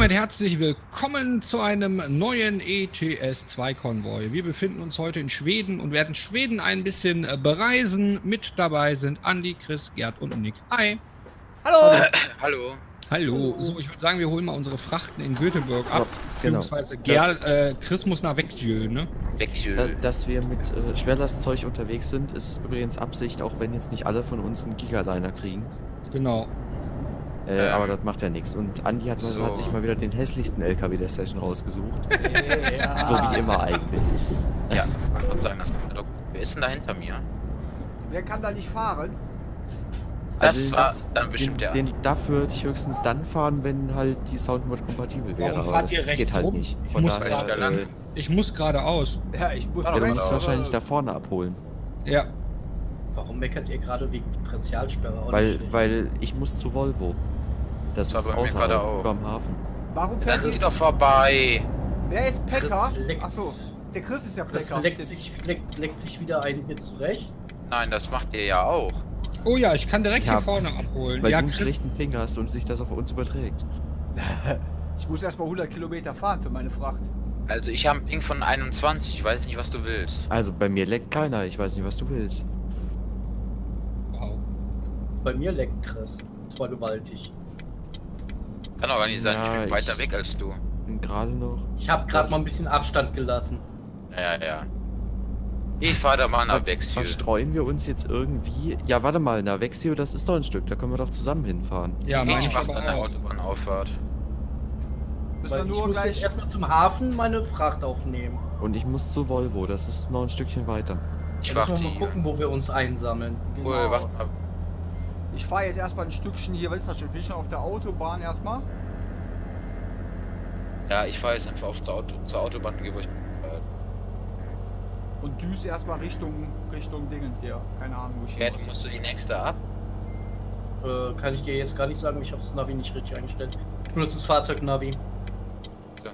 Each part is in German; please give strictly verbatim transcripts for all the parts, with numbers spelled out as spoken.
Seid herzlich willkommen zu einem neuen E T S zwei Konvoi. Wir befinden uns heute in Schweden und werden Schweden ein bisschen bereisen. Mit dabei sind Andi, Chris, Gerd und Nick. Hi. Hallo. Hallo. Hallo. So, ich würde sagen, wir holen mal unsere Frachten in Göteborg ab. So, genau. Beziehungsweise Gerd, äh, Chris muss nach Växjö, ne? Växjö. Da, dass wir mit äh, Schwerlastzeug unterwegs sind, ist übrigens Absicht, auch wenn jetzt nicht alle von uns einen Gigaliner kriegen. Genau. Äh, Ähm, aber das macht ja nichts. Und Andi hat, so. hat sich mal wieder den hässlichsten L K W der Session rausgesucht. Ja. So wie immer eigentlich. Ja, ich wollte sagen, das kann doch. Wer ist denn da hinter mir? Wer kann da nicht fahren? Das Also war dann bestimmt der den, Andi. den DAF würde ich höchstens dann fahren, wenn halt die Soundmod kompatibel wäre. Warum aber fahrt ihr das rechts geht halt rum? nicht. Ich Von muss daher, da äh, lang. Ich muss geradeaus. Ja, ich muss Ja, ja, du rechts, musst aber- wahrscheinlich da vorne abholen. Ja. Warum meckert ihr gerade wegen Differentialsperre? Auch Weil, nicht schlecht. weil ich muss zu Volvo. Das Das ist war bei mir gerade außerhalb, auch. überm Hafen. Warum fährt Dann ist sie ihr? doch vorbei. Wer ist Pekka? Chris leckt- Achso, der Chris ist ja Das Pekka. leckt sich, leckt, leckt sich wieder ein hier zurecht. Nein, das macht ihr ja auch. Oh ja, ich kann direkt Ja, hier vorne abholen. Weil Ja, du einen Chris, schlechten Ping hast und sich das auf uns überträgt. Ich muss erstmal hundert Kilometer fahren für meine Fracht. Also ich habe einen Ping von einundzwanzig. Ich weiß nicht, was du willst. Also bei mir leckt keiner, ich weiß nicht, was du willst. wow. Bei mir leckt Chris. Das war gewaltig. Kann doch gar nicht sein, Ja, ich bin ich- weiter weg als du. Bin gerade noch. Ich habe gerade mal ein bisschen Abstand gelassen. Ja, ja, ja. Ich fahre da mal nach Ver Växjö. verstreuen wir uns jetzt irgendwie. Ja, warte mal, na Vexio, das ist doch ein Stück, da können wir doch zusammen hinfahren. Ja, meine Ich ich mach aber an der auch. Autobahnauffahrt. Müssen wir Weil ich nur muss jetzt gleich. erstmal zum Hafen meine Fracht aufnehmen. Und ich muss zu Volvo, das ist noch ein Stückchen weiter. Ich Da müssen warte wir mal hier. gucken, wo wir uns einsammeln. Cool, Genau. warte mal. Ich fahre jetzt erstmal ein Stückchen hier. Was ist das schon? Bin ich schon auf der Autobahn erstmal? Ja, ich fahre jetzt einfach auf zur, Auto, zur Autobahn und gebe euch. Und düse erstmal Richtung Richtung Dingens hier. Keine Ahnung, wo ich Ja, hin du muss. musst du die nächste ab. Äh, kann ich dir jetzt gar nicht sagen, ich habe das Navi nicht richtig eingestellt. Ich benutze das Fahrzeugnavi. So.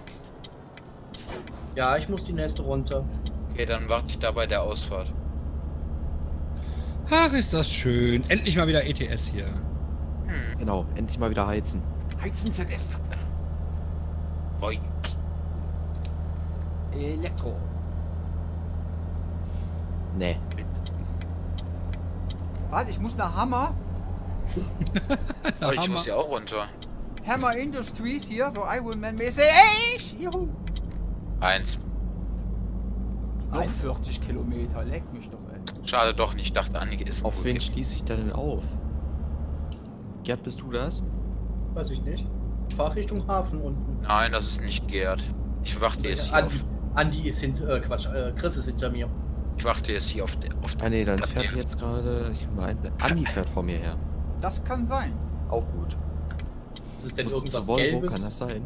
Ja, ich muss die nächste runter. Okay, dann warte ich da bei der Ausfahrt. Ach, ist das schön. Endlich mal wieder E T S hier. Hm. Genau, endlich mal wieder heizen. Heizen Z F. Woi. Elektro. Nee. Warte, ich muss nach Hammer. Oh, ich Hammer. muss ja auch runter. Hammer Industries hier, so Iron Man mäßig. Juhu. Eins. Noch vierzig Kilometer, leck mich doch, ey. Schade doch nicht, ich dachte Annika ist Auf gut. wen schließe ich da denn auf? Gerd, bist du das? Weiß ich nicht. Ich fahre Richtung Hafen unten. Nein, das ist nicht Gerd. Ich warte jetzt hier Andi, auf. Andi ist hinter, äh, Quatsch, äh, Chris ist hinter mir. Ich warte jetzt hier auf der. Auf Ah ne, dann der fährt jetzt gerade. Ich meine, Andi fährt vor mir her. Das kann sein. Auch gut. Das ist denn Musst du irgendwas zu Volvo, Gelbes? kann das sein?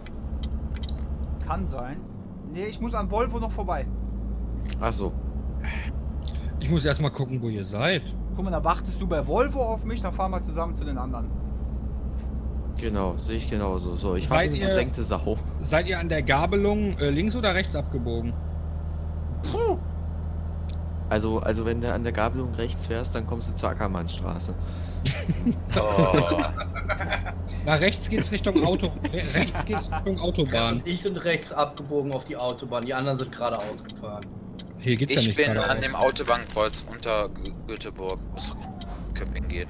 Kann sein. Nee, ich muss an Volvo noch vorbei. Achso. Ich muss erstmal gucken, wo ihr seid. Guck mal, da wartest du bei Volvo auf mich, dann fahren wir zusammen zu den anderen. Genau, sehe ich genauso. So, ich fahre Seid in eine ihr- versenkte Sau. Seid ihr an der Gabelung äh, links oder rechts abgebogen? Puh. Also, also wenn du an der Gabelung rechts fährst, dann kommst du zur Ackermannstraße. Oh. Nach rechts geht's Richtung Auto. Re rechts geht's Richtung Chris Autobahn. und ich sind rechts abgebogen auf die Autobahn, die anderen sind geradeaus gefahren. Hier geht's ja Ich nicht bin geradeaus. an dem Autobahnkreuz unter Gö- Göteborg, wo es Richtung Köpping geht.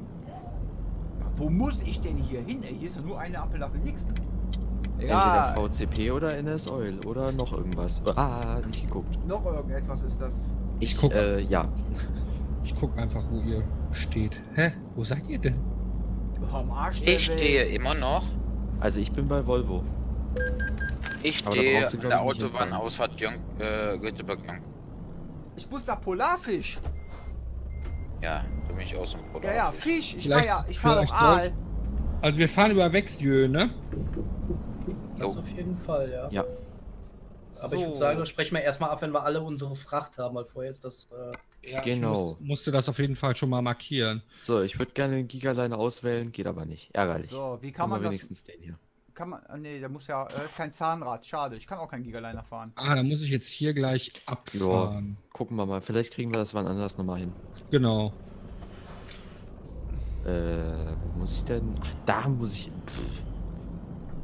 Wo muss ich denn hier hin? Ey, hier ist ja nur eine Ampel nach dem nächsten. Entweder V C P oder N S Oil oder noch irgendwas. Ah, nicht geguckt. noch irgendetwas ist das. Ich, guck. äh, ja. Ich guck einfach, wo ihr steht. Hä? Wo seid ihr denn? Am Arsch der Ich Welt. stehe immer noch. Also ich bin bei Volvo. Ich Aber da stehe brauchst du, an glaub der ich, nicht Autobahn hinfahren. Ausfahrt Jön äh, Göteborg-Jön. Ich muss nach Polarfisch. Ja, da bin ich auch so ein Produkt. Ja, ja, Fisch. Ich fahr Vielleicht- ja, ich fahr doch vielleicht soll- Aal. Also wir fahren über Växjö, ne? Das Jo. auf jeden Fall, ja. Ja. Aber ich würde sagen, das sprechen wir erstmal ab, wenn wir alle unsere Fracht haben, weil vorher ist das. Äh, Ja, Genau. Ich muss, musste das auf jeden Fall schon mal markieren. So, ich würde gerne den Gigaliner auswählen, geht aber nicht. Ärgerlich. So, wie Kann kann man man das? wenigstens den hier. Kann man. ah, Nee, der muss ja. Äh, kein Zahnrad. Schade. Ich kann auch keinen Gigaliner fahren. Ah, dann muss ich jetzt hier gleich abfahren. Gucken wir mal, vielleicht kriegen wir das wann anders nochmal hin. Genau. Äh, wo muss ich denn? Ach, da muss ich. Pff.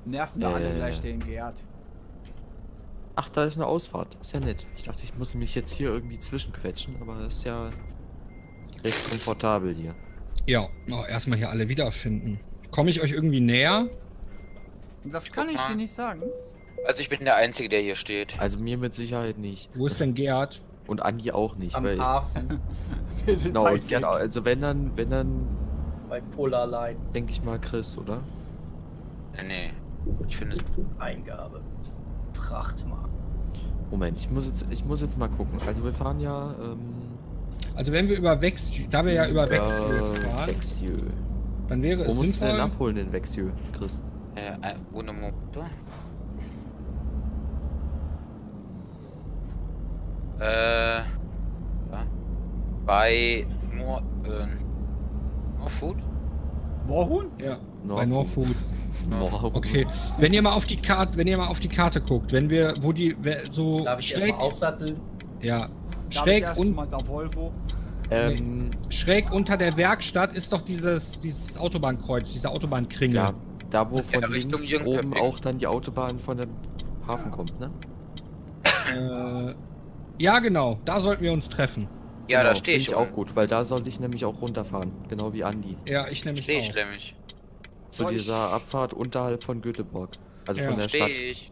Nerven da alle Äh. gleich den Gerd. Ach, da ist eine Ausfahrt. Ist ja nett. Ich dachte, ich muss mich jetzt hier irgendwie zwischenquetschen, aber das ist ja recht komfortabel hier. Ja, oh, erstmal hier alle wiederfinden. Komme ich euch irgendwie näher? Das kann guck ich mal. dir nicht sagen. Also ich bin der Einzige, der hier steht. Also mir mit Sicherheit nicht. Wo ist denn Gerd? Und Andi auch nicht, Am weil... Hafen Wir sind Genau, weit und Gerd weg. auch- also wenn dann, wenn dann, bei Polar Line. denke ich mal Chris, oder? Nee, nee. Ich finde es. Eingabe. Prachtmark. Moment, ich muss jetzt, ich muss jetzt mal gucken. Also wir fahren ja, ähm... Also wenn wir über Vexieux, da wir ja über Vexieux äh, fahren, Vexieux. dann wäre Wo es musst du denn sinnvoll... abholen in Vexieux, Chris? Äh, ein- ohne Motor. Äh. Ja. Bei nur. Äh, Norfood? Moorhuhn? Ja, Norfood. bei Norfood. Norfood. Okay, wenn ihr mal auf die Karte, wenn ihr mal auf die Karte guckt, wenn wir, wo die wer- so Darf ich schräg, erstmal aufsatteln? ja, Darf ich schräg erst und mal der Volvo? Ähm, schräg unter der Werkstatt ist doch dieses dieses Autobahnkreuz, dieser Autobahnkringel. ja, da wo Das ist ja von Richtung links Jungköping. oben auch dann die Autobahn von dem Hafen kommt, ne? Äh, ja, genau, da sollten wir uns treffen. Ja, Genau, da stehe find ich auch unten. gut, weil da sollte ich nämlich auch runterfahren, genau wie Andi. Ja, ich nämlich Stehe ich auch. nämlich. Zu Soll ich- dieser Abfahrt unterhalb von Göteborg. Also Ja. von der Stehe Stadt. ich.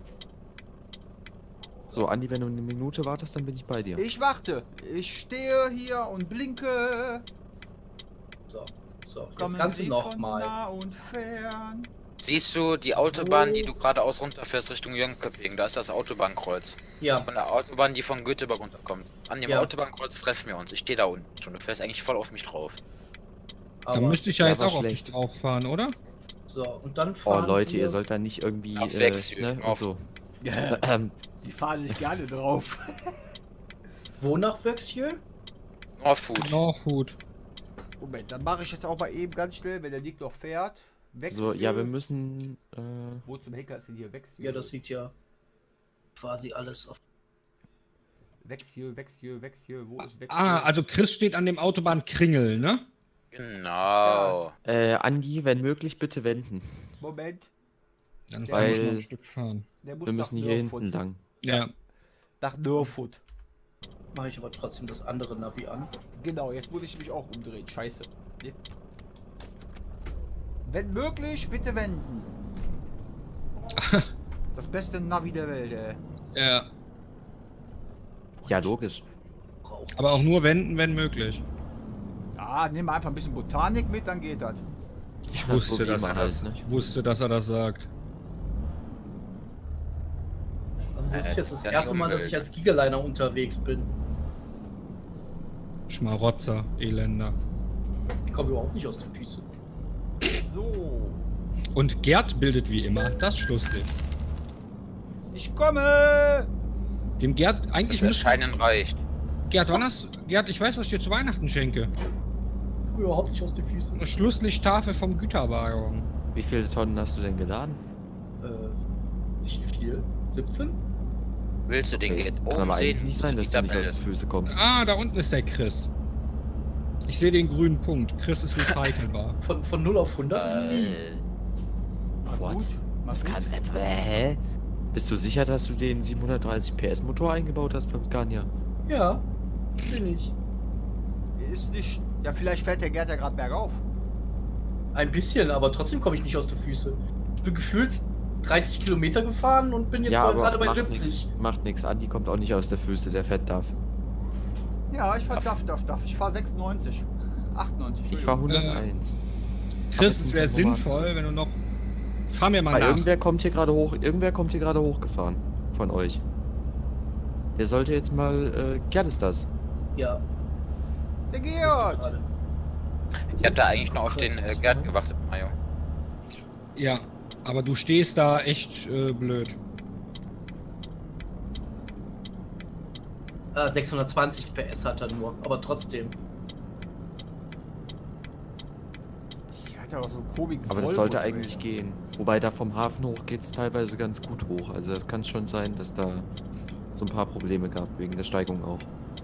So, Andi, wenn du eine Minute wartest, dann bin ich bei dir. Ich warte. Ich stehe hier und blinke. So, so. Das Kommen Ganze Sie von nochmal. nah und fern. Siehst du die Autobahn, Oh. die du geradeaus runterfährst Richtung Jönköping? Da ist das Autobahnkreuz. Ja, Von der Autobahn, die von Göteborg runterkommt. An dem Ja. Autobahnkreuz treffen wir uns. Ich stehe da unten schon. Du fährst eigentlich voll auf mich drauf. Dann aber müsste ich ja, Ja, jetzt war auch auf schlecht. dich drauf fahren, oder? so. Und dann Oh fahren Leute, wir ihr sollt da nicht irgendwie, Auf äh, Vexieux, ne, auf- und so. Ja, Ähm, die fahren sich gerne drauf. wo nach Vexieux? Norfood. Norfood. Moment, dann mache ich jetzt auch mal eben ganz schnell, wenn der Nick noch fährt. Weg. so, ja, wir müssen, äh, Wo zum Henker ist denn hier Vexieux? Ja, das sieht ja quasi alles auf. Vexieux, Vexieux, Vexieux, wo ist Vexieux? Ah, also Chris steht an dem Autobahnkringel, ne? Genau. äh, Andi, wenn möglich, bitte wenden. Moment, Dann Ja, kann ich weil- noch ein Stück fahren. der muss Wir nach müssen hier Nörfurt. hinten lang. Ja. Nach Nörfurt. Mache ich aber trotzdem das andere Navi an. Genau, jetzt muss ich mich auch umdrehen. Scheiße. Nee. Wenn möglich, bitte wenden. Das beste Navi der Welt, ey. Ja. Ja, logisch. Braucht. Aber auch nur wenden, wenn möglich. Ah, nimm mal einfach ein bisschen Botanik mit, dann geht das. Ich Ja, wusste, so wie dass immer er das, halt, ne? ich wusste, dass er das sagt. Also das Äh, ist jetzt das ja, erste die Mal, dass Umwelt. ich als Gigaliner unterwegs bin. Schmarotzer, Elender. Ich komme überhaupt nicht aus den Füßen. So. Und Gerd bildet wie immer das Schlusslicht. Ich komme! Dem Gerd, eigentlich Das müsste... Erscheinen reicht. Gerd, wann hast Gerd, ich weiß, was ich dir zu Weihnachten schenke. Ich komme überhaupt nicht aus den Füßen. Eine Schlusslichttafel vom Güterwagen. Wie viele Tonnen hast du denn geladen? Äh, nicht viel. siebzehn? Willst du den Okay. Geld Kann oben aber eigentlich sehen? nicht sein, dass Die du nicht aus Tabelle. den Füßen kommst. Ah, da unten ist der Chris. Ich sehe den grünen Punkt. Chris ist recycelbar. Von, von null auf hundert? Äh, Mach What? gut. Mach Was gut. kann... Äh, hä? Bist du sicher, dass du den siebenhundertdreißig P S Motor eingebaut hast beim Scania? Ja, bin ich. Ist nicht. Ja, vielleicht fährt der Gerd ja gerade bergauf. Ein bisschen, aber trotzdem komme ich nicht aus den Füßen. Ich bin gefühlt dreißig Kilometer gefahren und bin jetzt Ja, mal aber gerade bei macht siebzig. nix. Macht nix. Andi kommt auch nicht aus der Füße, der fährt darf. Ja, ich fahr daff, daff, daff. Ich fahr sechsundneunzig. achtundneunzig. Ich fahr Entschuldigung. hunderteins. Chris, jetzt es wäre ein Tempomat. sinnvoll, wenn du noch... Fahr mir mal Weil nach. irgendwer kommt hier gerade hoch, irgendwer kommt hier gerade hochgefahren. Von euch. Der sollte jetzt mal, äh, Gerd ist das. Ja, Der wusste ich Georg! gerade. ich hab da eigentlich nur auf den äh, Gerd gewartet, Mario. Ja, aber du stehst da echt äh, blöd. Äh, sechshundertzwanzig P S hat er nur, aber trotzdem. Die hat aber so einen komischen Aber das Volvo sollte drin. eigentlich gehen. Wobei da vom Hafen hoch geht's teilweise ganz gut hoch. Also das kann schon sein, dass da so ein paar Probleme gab, wegen der Steigung auch.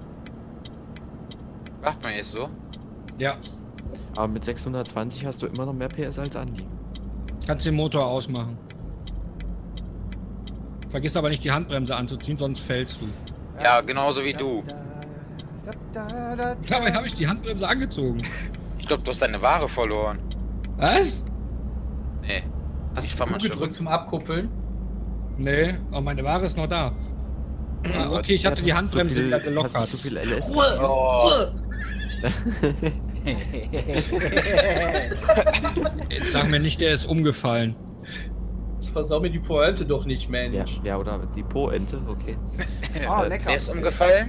Macht man jetzt so? Ja, Aber mit sechshundertzwanzig hast du immer noch mehr P S als Andi. kannst den Motor ausmachen. Vergiss aber nicht die Handbremse anzuziehen, sonst fällst du. Ja, genauso wie du. Dabei habe ich die Handbremse angezogen. Ich glaube, du hast deine Ware verloren. Was? Nee. Hast Ich du fahr mal Q gedrückt zurück. zum Abkuppeln? Nee, aber meine Ware ist noch da. Ah, okay, ich Ja, hatte du die hast Handbremse zu viel, wieder Hast du gelockert. zu viel L S? Ruhe! Oh. Ruhe! Jetzt sag mir nicht, der ist umgefallen. Jetzt versau mir die Pointe doch nicht, Ja, Mensch. ja, oder die Po-Ente, okay. Ah, Äh, lecker. Wer ist umgefallen?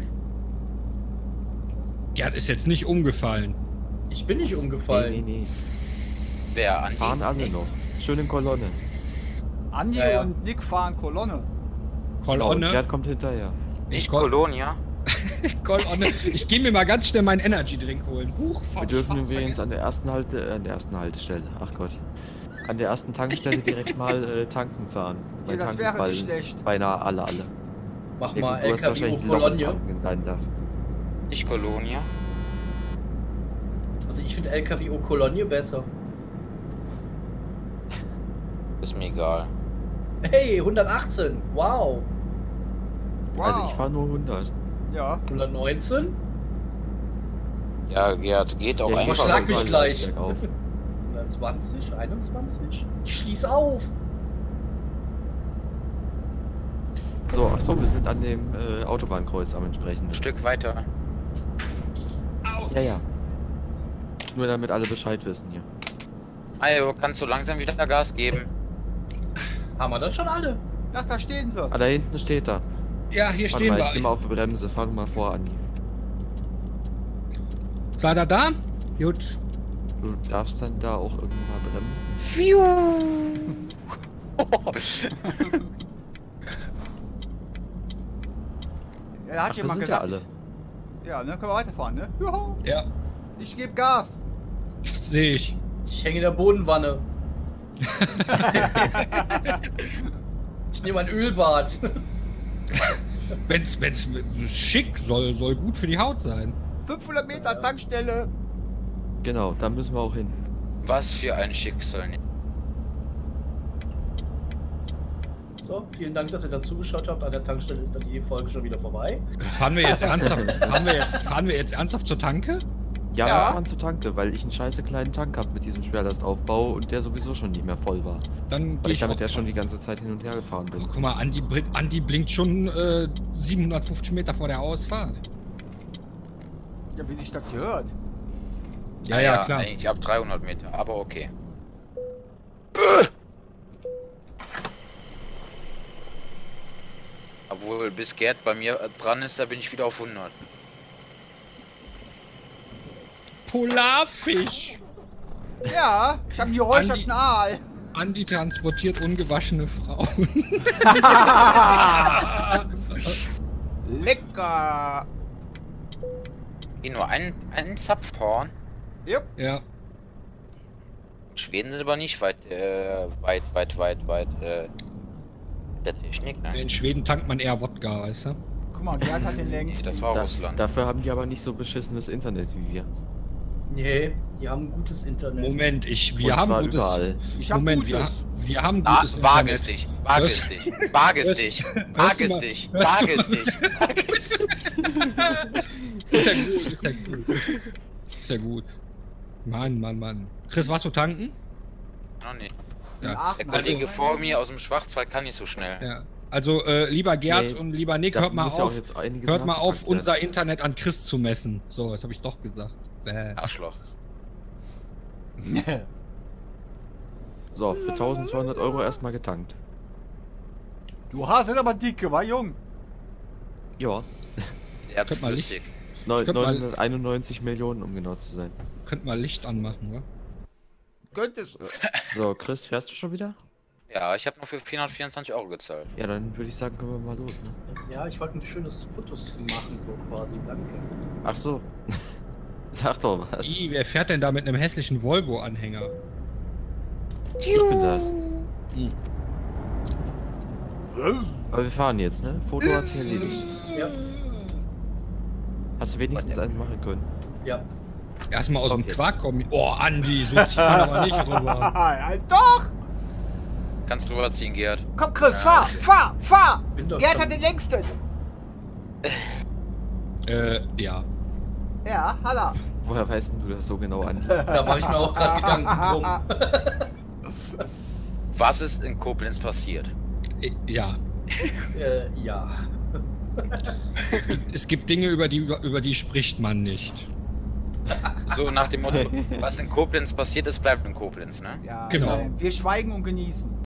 Ja, das ist jetzt nicht umgefallen. Ich bin nicht umgefallen. Nee, nee, nee. Wer? Andi? Fahren alle noch. Schön in Kolonne. Andi Ja, ja. und Nick fahren Kolonne. Und Kolonne. Gerd kommt hinterher. Nicht Kol- Kolonia? Kolonne. Ich gehe mir mal ganz schnell meinen Energy Drink holen. Huch, Wir hab ich dürfen fast übrigens an vergessen. der ersten Halte, äh, an der ersten Haltestelle, ach Gott, an der ersten Tankstelle direkt mal äh, tanken fahren. Ja, Mein das Tank wäre ist bald nicht schlecht. beinahe alle, alle. Mach Ja, mal gut, du hast L K W wahrscheinlich ein Loch im Cologne. Tank in deinem Duff. Nicht Kolonia? Also ich finde L K W Cologne besser. Ist mir egal. Hey, hundertachtzehn. Wow. Wow. Also ich fahre nur hundert. Ja. hundertneunzehn. Ja, Gerd, geht auch Ja, ich einfach. überschlag mich mal gleich. bergauf. hundertzwanzig, einundzwanzig. Ich schließ auf. So, achso, wir sind an dem äh, Autobahnkreuz am entsprechenden. Ein Stück weiter. Ja, ja. Nur damit alle Bescheid wissen hier. Also, kannst du langsam wieder Gas geben? Haben wir das schon alle? Ach, da stehen sie. Ah, da hinten steht er. Ja, hier Warte stehen mal, ich geh mal wir. auf die Bremse. Fahr du mal vor, Andi. Seid ihr da? Gut. Du darfst dann da auch irgendwann mal bremsen. Ja, da hat Ach, wir jemand sind ja gesagt. alle. ich- Ja, ne, können wir weiterfahren, ne? Juhu. Ja, Ich gebe Gas. sehe ich. Ich hänge in der Bodenwanne. Ich nehme ein Ölbad. Wenn's, wenn's schick soll, soll gut für die Haut sein. fünfhundert Meter Tankstelle. Genau, da müssen wir auch hin. Was für ein Schicksal. So, vielen Dank, dass ihr dann zugeschaut habt. An der Tankstelle ist dann die Folge schon wieder vorbei. Fahren wir jetzt ernsthaft, fahren wir jetzt, fahren wir jetzt ernsthaft zur Tanke? Ja, Ja. wir fahren zur Tanke, weil ich einen scheiße kleinen Tank hab mit diesem Schwerlastaufbau und der sowieso schon nicht mehr voll war. Dann Weil gehe ich damit auch ja schon dran. die ganze Zeit hin und her gefahren bin. Oh, guck mal, Andi, brin- Andi blinkt schon äh, siebenhundertfünfzig Meter vor der Ausfahrt. Ja, wie sich das gehört. Ja, ja, klar. Eigentlich ab dreihundert Meter, aber okay. Obwohl, bis Gerd bei mir äh, dran ist, da bin ich wieder auf hundert. Polarfisch! Ja, ich habe einen geräucherten Aal. Andi transportiert ungewaschene Frauen. Lecker. Hier nur ein, ein Zapfhorn. Jupp. Ja. Schweden sind aber nicht weit, äh, weit, weit, weit, weit, äh, der Technik, ne? In Schweden tankt man eher Wodka, weißt du? Guck mal, Gerd hat den Nee, längsten. das war Da, Russland. dafür haben die aber nicht so beschissenes Internet wie wir. Nee, die haben gutes Internet. Moment, ich, wir und haben zwar gutes. überall. Ich hab Moment, wir, gutes. wir haben Ah, gutes wag es Internet. dich, wag es Hörst- dich, wag es hörst- dich, hörst wag du es mal- dich, hörst wag du es mal- dich, wag es dich. Ist ja gut, ist ja gut. Ist ja gut. Mann, Mann, Mann. Chris, warst du tanken? Noch nicht. Ja. Ach, Der Mann. Kollege vor mir aus dem Schwarzwald kann nicht so schnell. Ja. Also, äh, lieber Gerd Nee, und lieber Nick, Da hört mal muss ja auch auf. jetzt einiges Hört mal auf, nachgetankt werden. unser Internet an Chris zu messen. So, jetzt habe ich doch gesagt. Bäh. Arschloch. So, für eintausendzweihundert Euro erstmal getankt. Du hast es aber dicke, war jung. Ja, Der hat Könnt mal flüssig. neun- Könnt mal- neunhunderteinundneunzig Millionen, um genau zu sein. Könnt mal Licht anmachen, wa? Könntest. So, Chris, fährst du schon wieder? Ja, ich habe noch für vierhundertvierundzwanzig Euro gezahlt. Ja, dann würde ich sagen, können wir mal los, ne? Ja, ich wollte ein schönes Fotos machen, so quasi. Danke. Ach so. Sag doch was. Ih, wer fährt denn da mit einem hässlichen Volvo-Anhänger? Ich bin das. Hm. Aber wir fahren jetzt, ne? Foto hat sich erledigt. Ja, Hast du wenigstens einen machen können? ja. Erstmal aus Okay. dem Quark kommen. Oh, Andi, so zieht man aber nicht rüber. Ja, doch! Kannst rüberziehen, Gerd. Komm, Chris, Ja. fahr, fahr, fahr! Bin doch Gerd schon- hat den längsten. Äh, ja. Ja, Halla. Woher weißt denn du das so genau, Andi? Da mache ich mir auch gerade Gedanken drum. Was ist in Koblenz passiert? Äh, Ja. äh, ja. Es gibt Dinge, über die, über die spricht man nicht. So nach dem Motto, was in Koblenz passiert ist, bleibt in Koblenz, ne? Ja, Genau. äh, wir schweigen und genießen.